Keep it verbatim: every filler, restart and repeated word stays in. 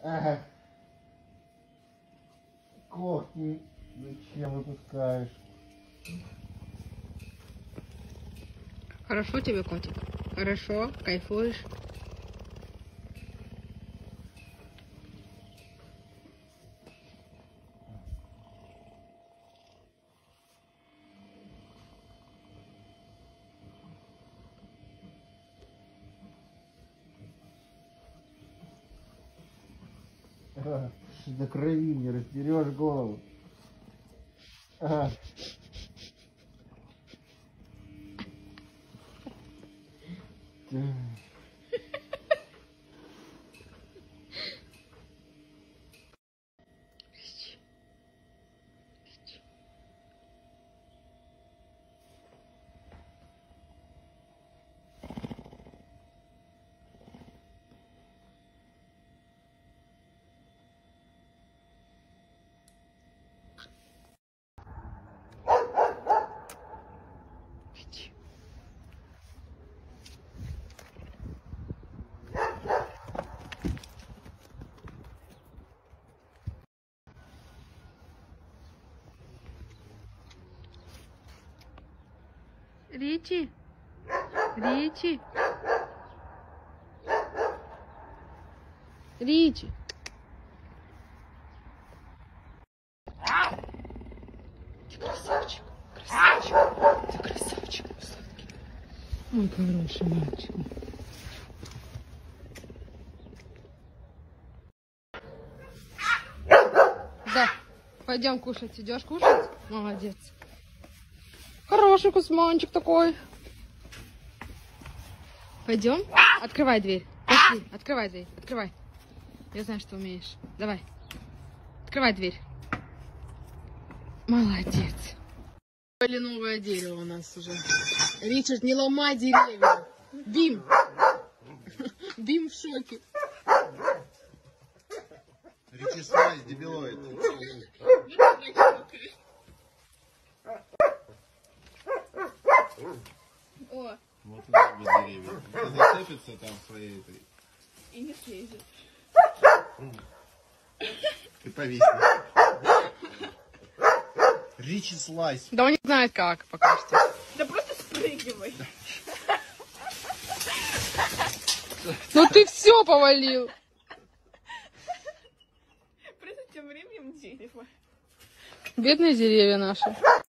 Ага. Когти зачем выпускаешь? Хорошо тебе, котик? Хорошо? Кайфуешь? Ага. До крови не раздерешь голову. Ага. Ричи? Ричи? Ричи? Ты красавчик, красавчик, ты красавчик, сладкий. Ой, хороший мальчик. Да, пойдем кушать. Идешь кушать? Молодец. Хороший кусманчик такой. Пойдем? Открывай дверь. Пошли. Открывай дверь. Открывай. Я знаю, что умеешь. Давай. Открывай дверь. Молодец. Новое дерево у нас уже. Ричард, не ломай деревья. Бим. Бим в шоке. Ричи, слазь, дебилоид. О. Вот это тебе деревья. Это зацепится там своей этой. И не слезет. И повиснет. Ричи, слазь. Да он не знает как пока что. Да просто спрыгивай. Ну ты все повалил. Просто тем временем дерево. Бедные деревья наши.